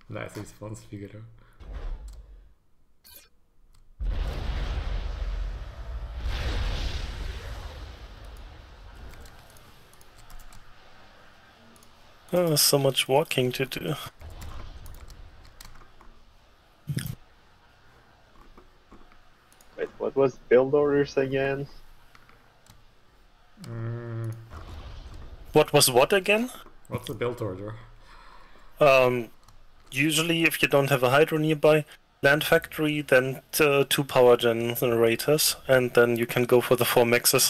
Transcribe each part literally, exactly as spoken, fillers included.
Nice response, Figaro. Oh, so much walking to do. Wait, what was build orders again? Mm, What was what again? what's the build order? Um, usually if you don't have a hydro nearby, land factory, then uh, two power generators, and then you can go for the four maxes.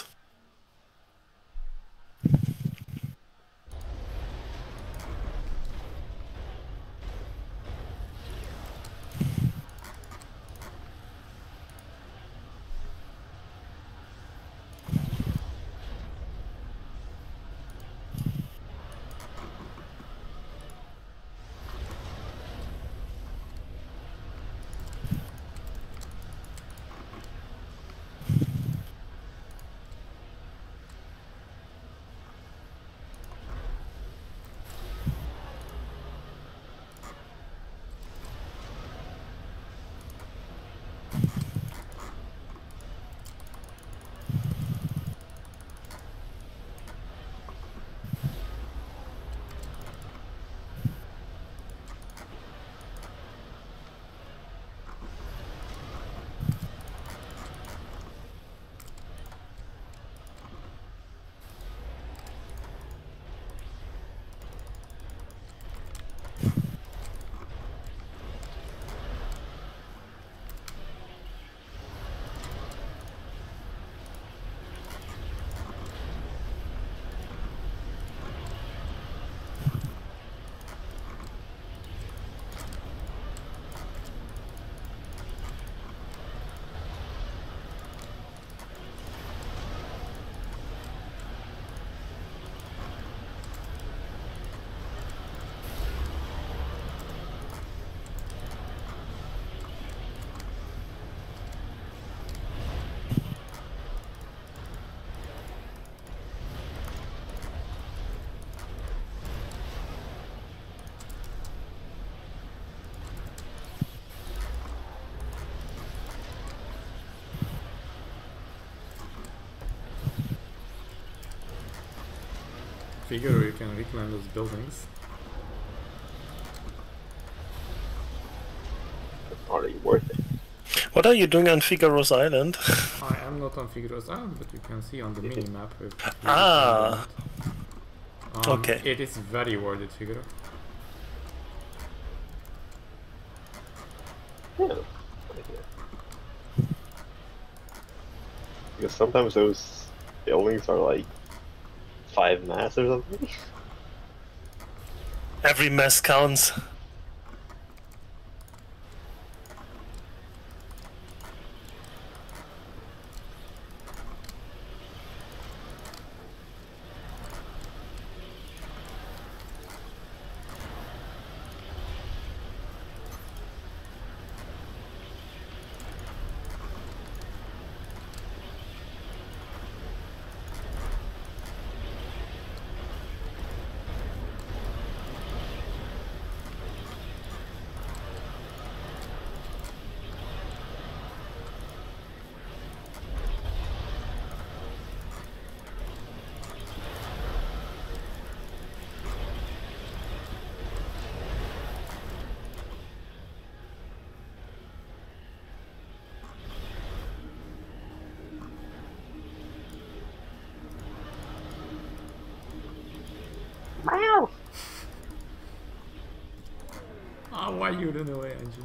Figaro, you can reclaim those buildings. It's hardly worth it. What are you doing on Figaro's Island? I am not on Figaro's Island, but you can see on the mini-map if you Ah. um, Okay. It is very worth it, Figaro. Yeah. Because sometimes those buildings are like five mass or something. Every mess counts. Wow. Ah, why you run away, Angie?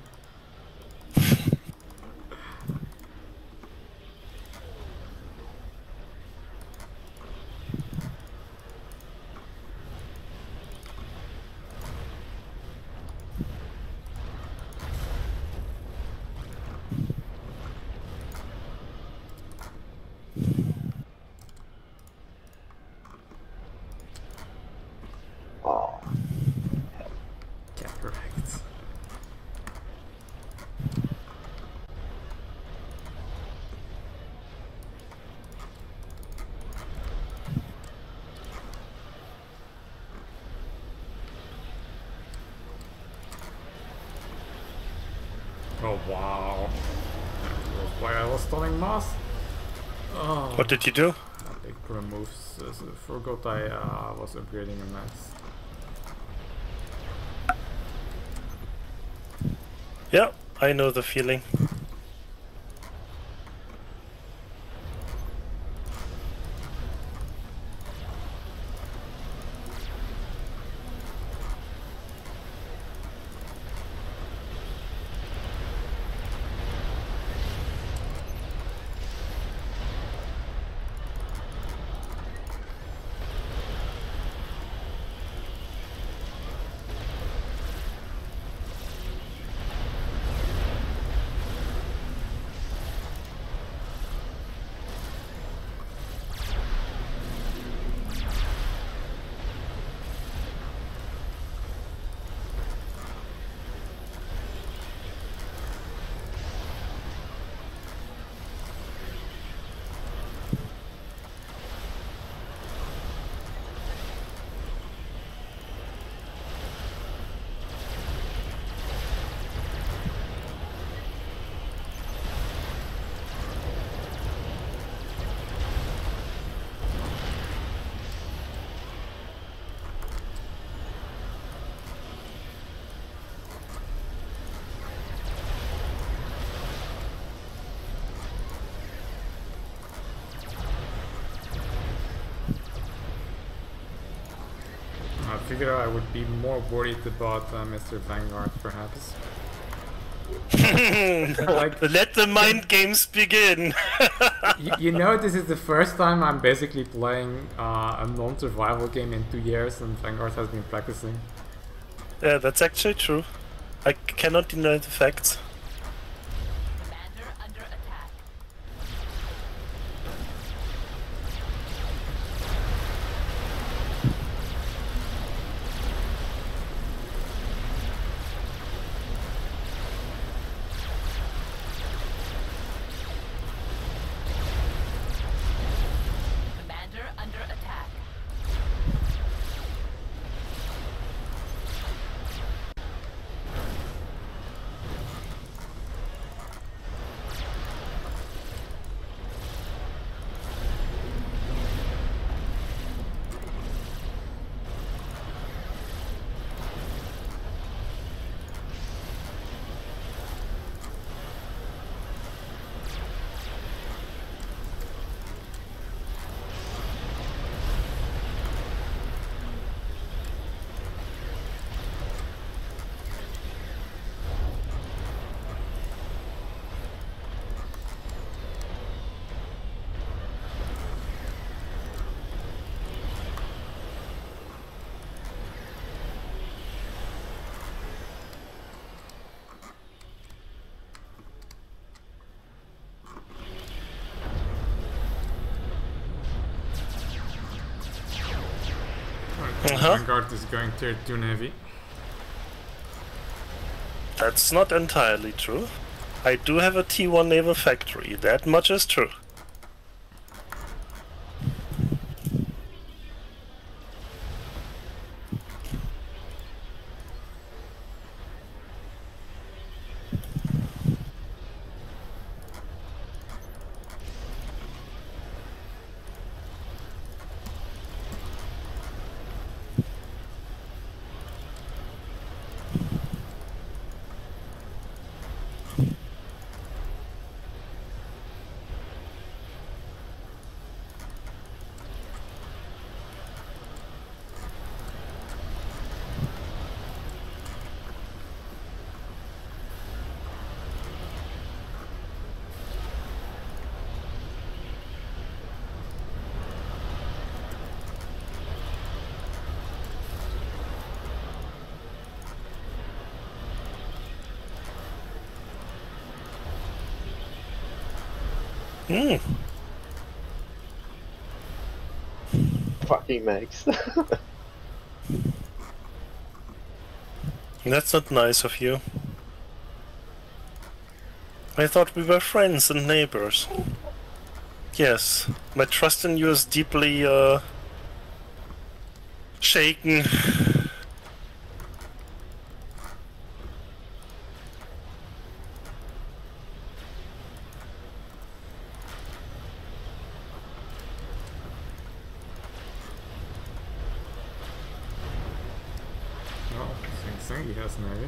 Oh. Correct. wow. That's why I was stunning Moss. Oh. What did you do? Uh, big pro moves. Uh, so forgot I uh, was upgrading a max. Yeah, I know the feeling. I figured I would be more worried about uh, Mister Vanguard, perhaps. Like, let the mind games begin. you, you know, this is the first time I'm basically playing uh, a non-survival game in two years, and Vanguard has been practicing. Yeah, that's actually true. I cannot deny the facts. Commander under attack. Commander under attack. Uh-huh. Vanguard is going tier two Navy. That's not entirely true. I do have a T one naval factory, that much is true. Hmm. Fucking Max. That's not nice of you. I thought we were friends and neighbors. Yes, my trust in you is deeply, uh... shaken. Singy has maybe.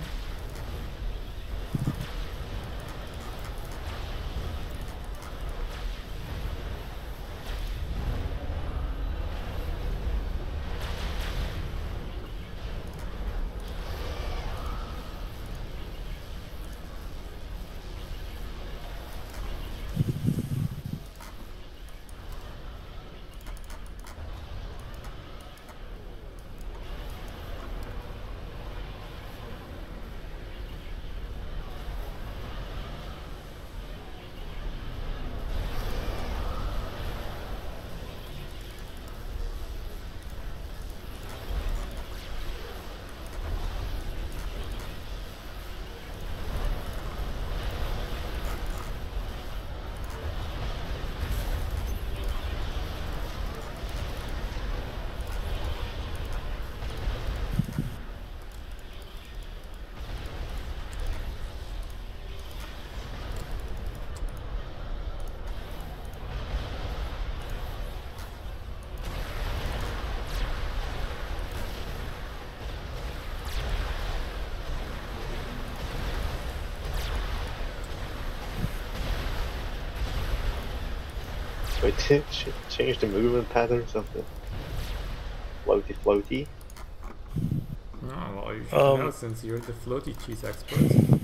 Wait, did ch change the movement patterns of the floaty floaty? Oh, well, you should Um, know since you're the floaty cheese expert.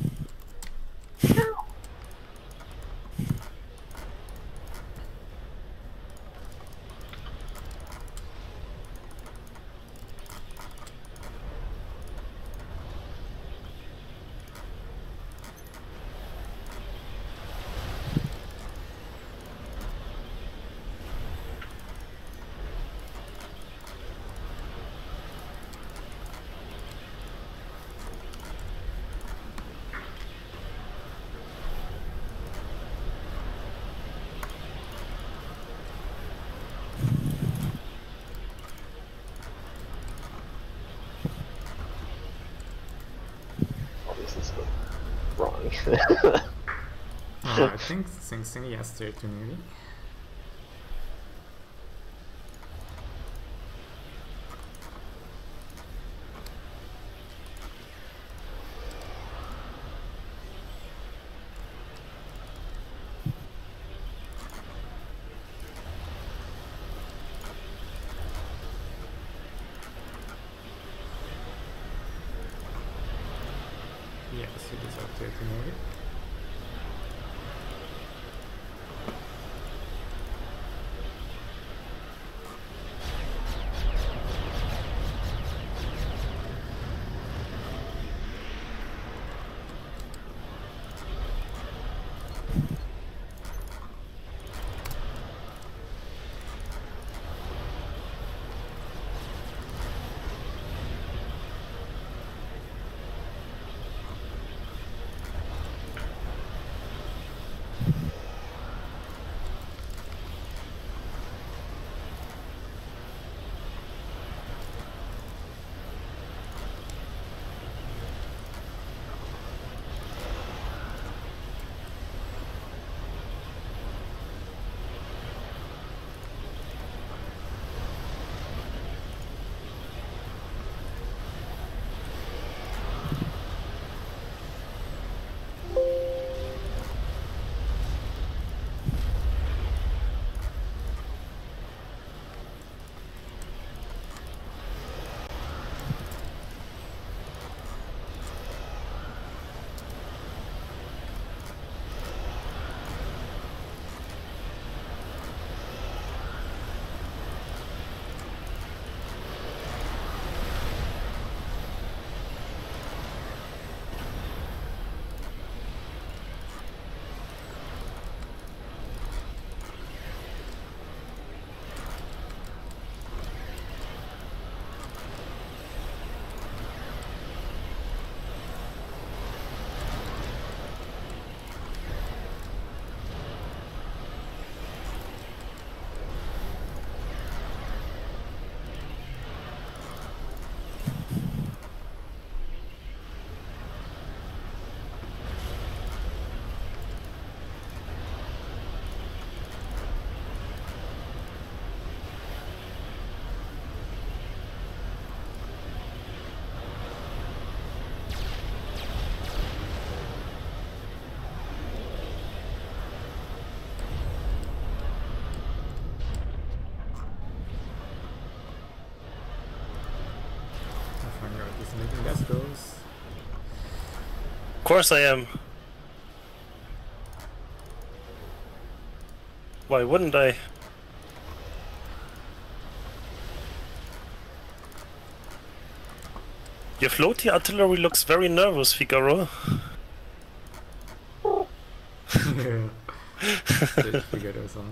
Oh, this is uh, wrong. Uh, I think Sing Singy has tier two maybe. Yes, it is up tier two maybe. goes. Of course I am. Why wouldn't I? Your floaty artillery looks very nervous, Figaro. Did figure those out.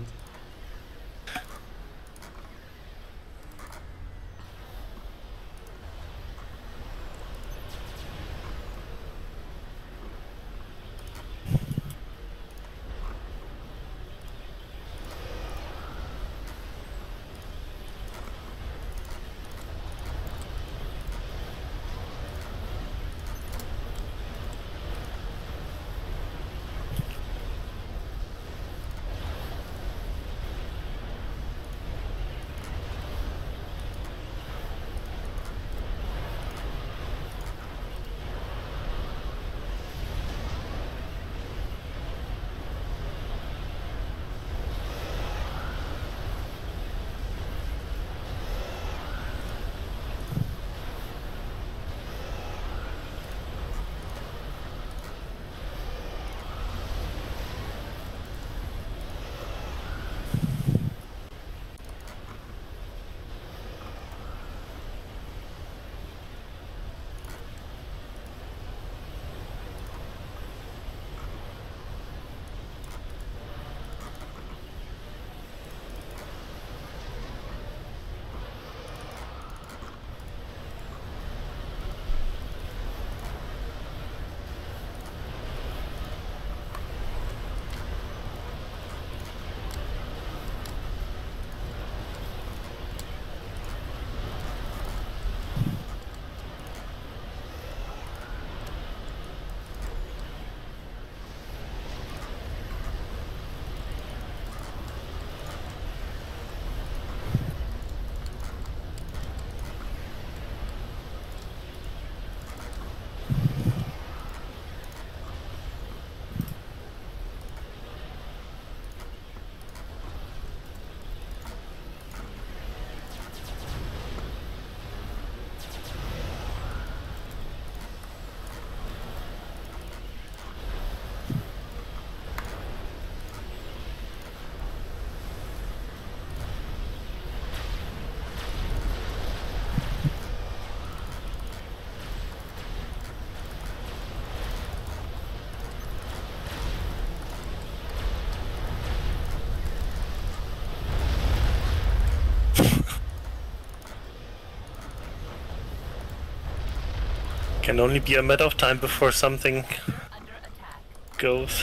Can only be a matter of time before something Under attack. goes.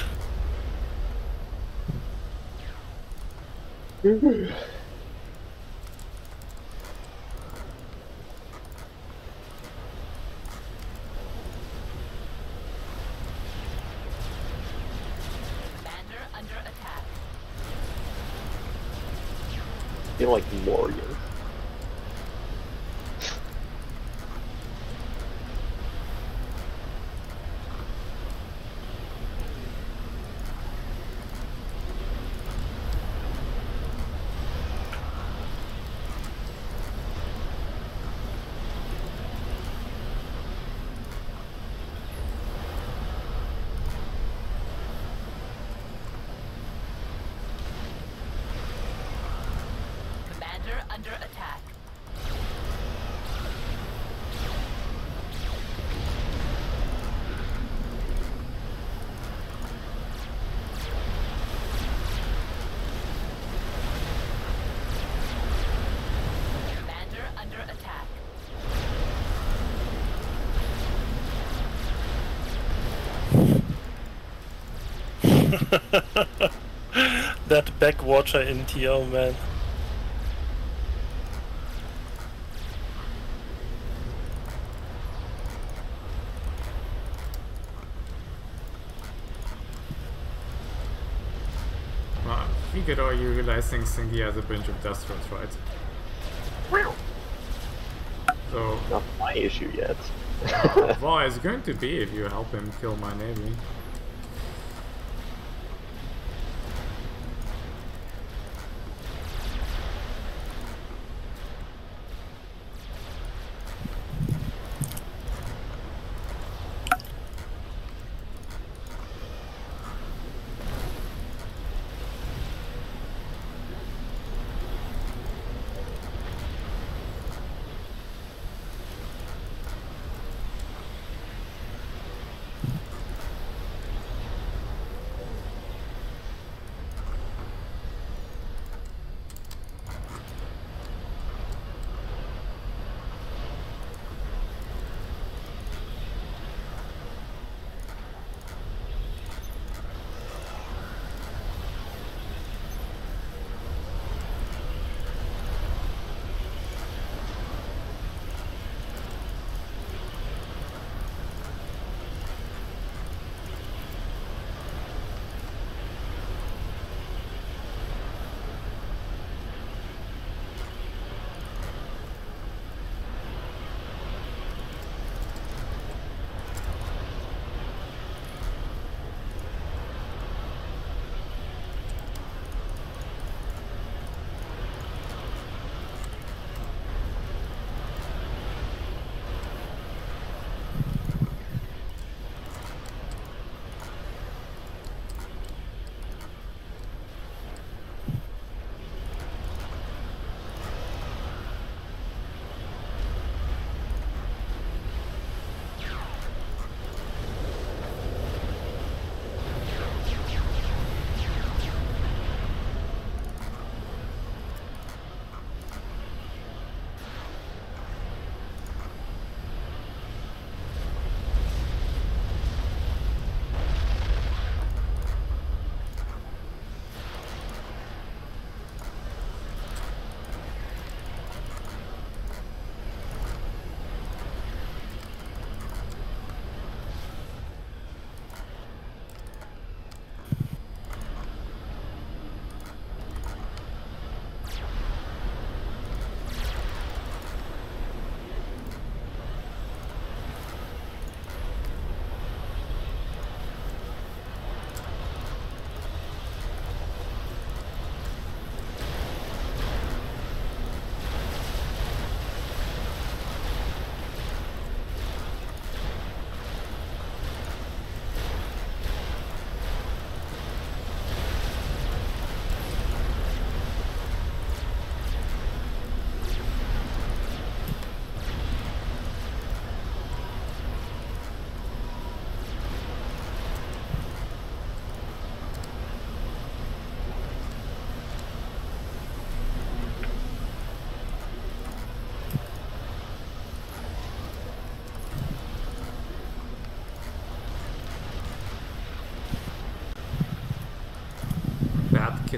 Commander under attack. I feel like warriors. Commander under attack. Commander under attack. That backwater in T O, man. Well, Figaro, you realizing Singi has a bunch of death throws, right? So, Not my issue yet. well, it's going to be if you help him kill my navy.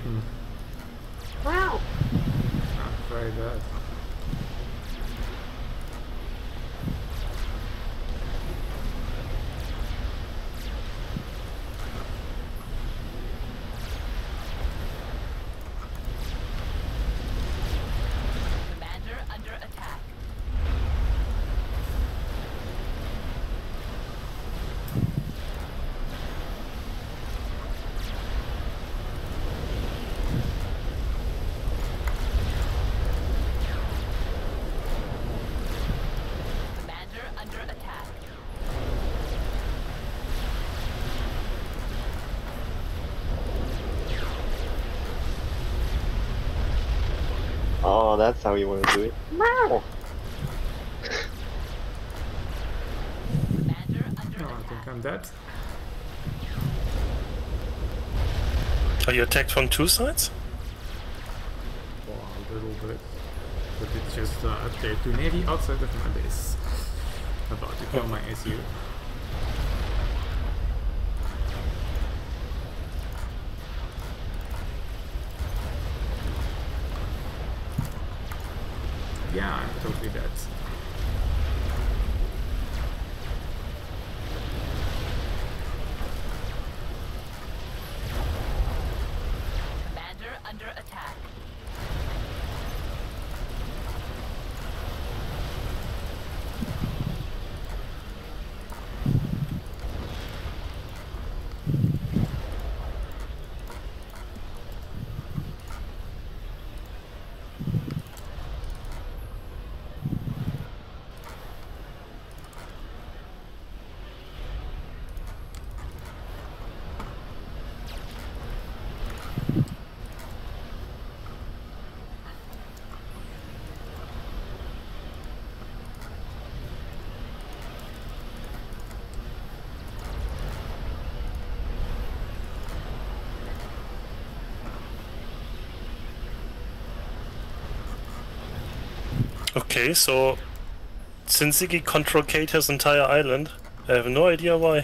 Hmm. Wow. Not very bad. Commander under attack. Commander under attack. Oh, that's how you want to do it. Wow. Commander under No, I attack. think I'm dead. Are you attacked from two sides? Well, a little bit. But it's just uh, okay, to Navy outside of my base. About to kill my S U. Yeah, I'm totally dead. Commander under attack. Okay, so Sinzigi control Kata's entire island. I have no idea why.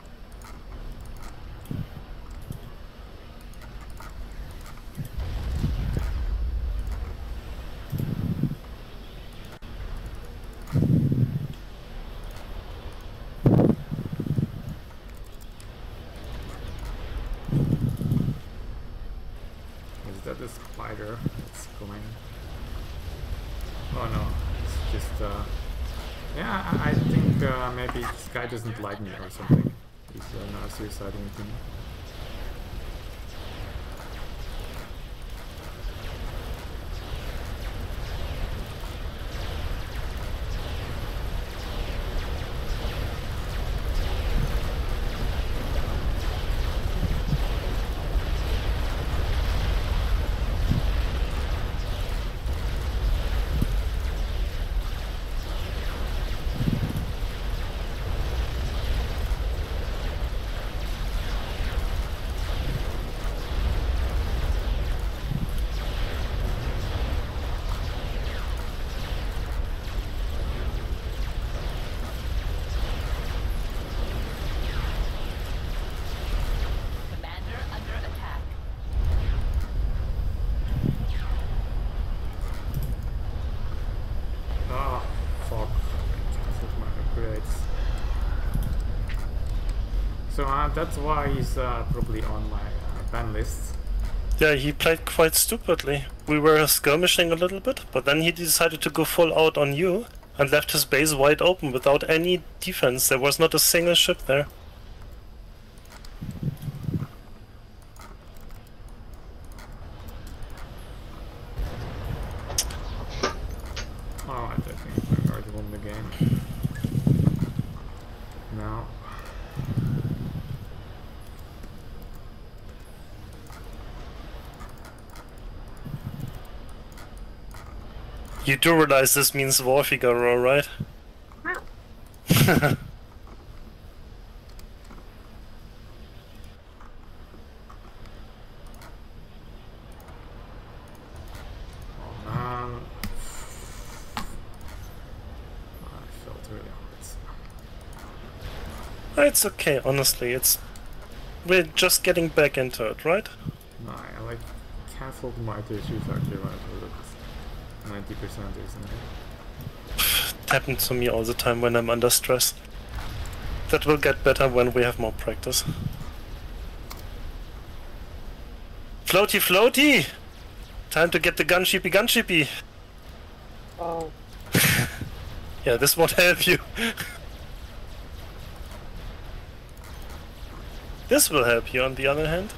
Is that a spider that's coming? Oh no, it's just uh yeah, I, I think uh, maybe this guy doesn't like me or something. He's uh, now suiciding with me. Commander under attack. Ah, fuck. Cancelled my upgrades. So uh, that's why he's uh, probably on my uh, ban list. Yeah, he played quite stupidly. We were skirmishing a little bit, but then he decided to go full out on you and left his base wide open without any defense. There was not a single ship there. Oh, I think I already won the game. Now. You do realize this means War Figaro, right? Oh man. I felt really hard. It's okay, honestly. It's we're just getting back into it, right? No, I like cancelled my issues actually when it was ninety percent, isn't it? It happens to me all the time when I'm under stress. That will get better when we have more practice. Floaty, floaty! Time to get the gunshippy, gunshippy! Oh. Yeah, this won't help you. This will help you, on the other hand.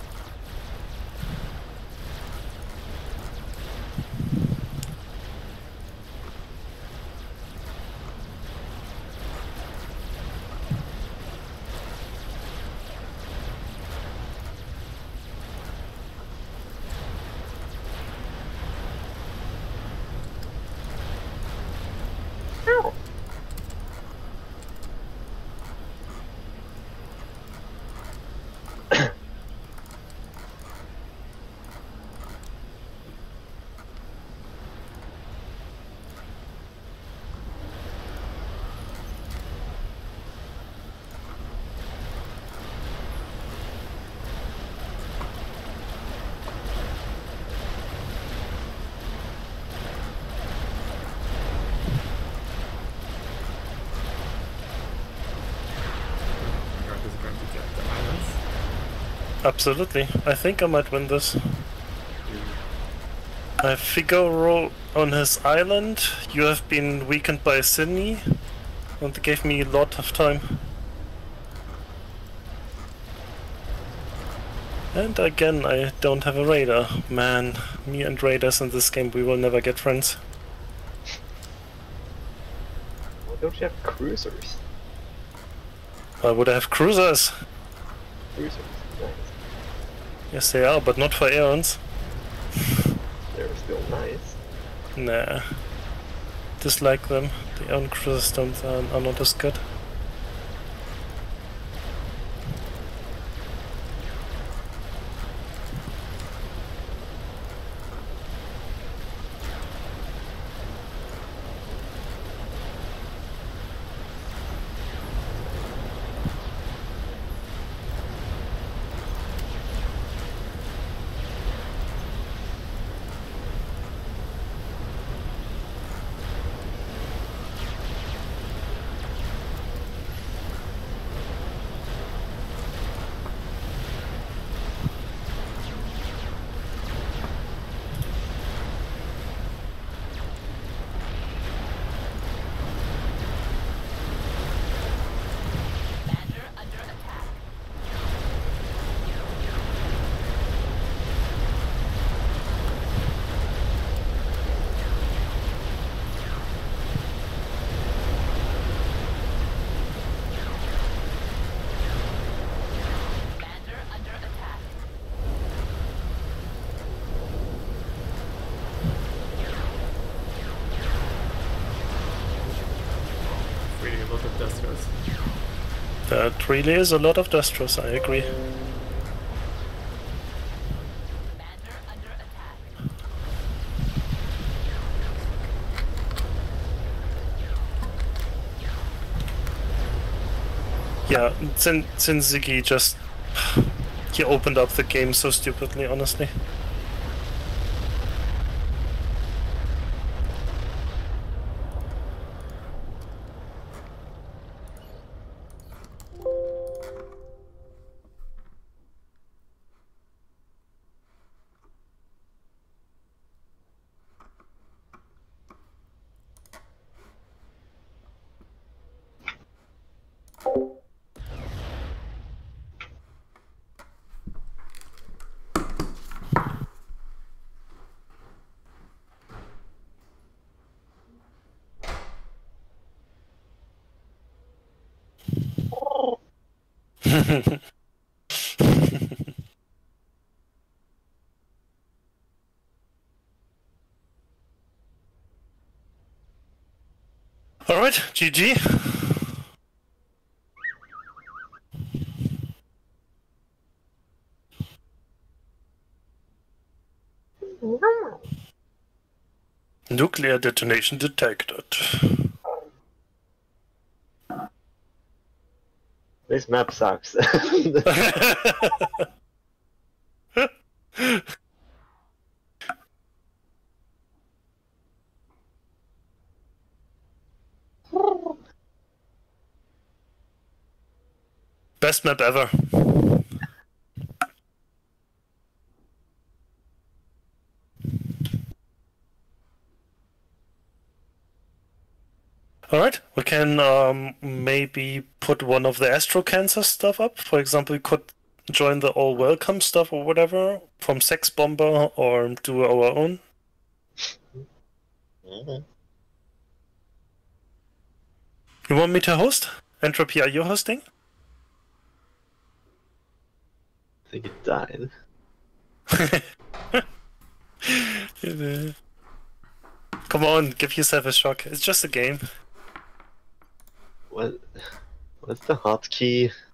Absolutely. I think I might win this. I have Figaro on his island. You have been weakened by Sydney. And they gave me a lot of time. And again, I don't have a radar. Man, me and radars in this game, we will never get friends. Why don't you have cruisers? Why would I have cruisers? Cruisers, nice. Yes, they are, but not for Aeons. They're still nice. Nah. Dislike them. The Aeon cruisers don't, uh, are not as good. That really is a lot of Destros, I agree. Commander under attack. Yeah, Zin Zinzigi just... he opened up the game so stupidly, honestly. Alright, G G. Nuclear detonation detected. This map sucks. Best map ever. Alright, we can um, maybe put one of the Astro Cancer stuff up. For example, we could join the All Welcome stuff or whatever from Sex Bomber or do our own. Mm-hmm. You want me to host? Entropy, are you hosting? I think it died. Come on, give yourself a shock. It's just a game. What? What's the hotkey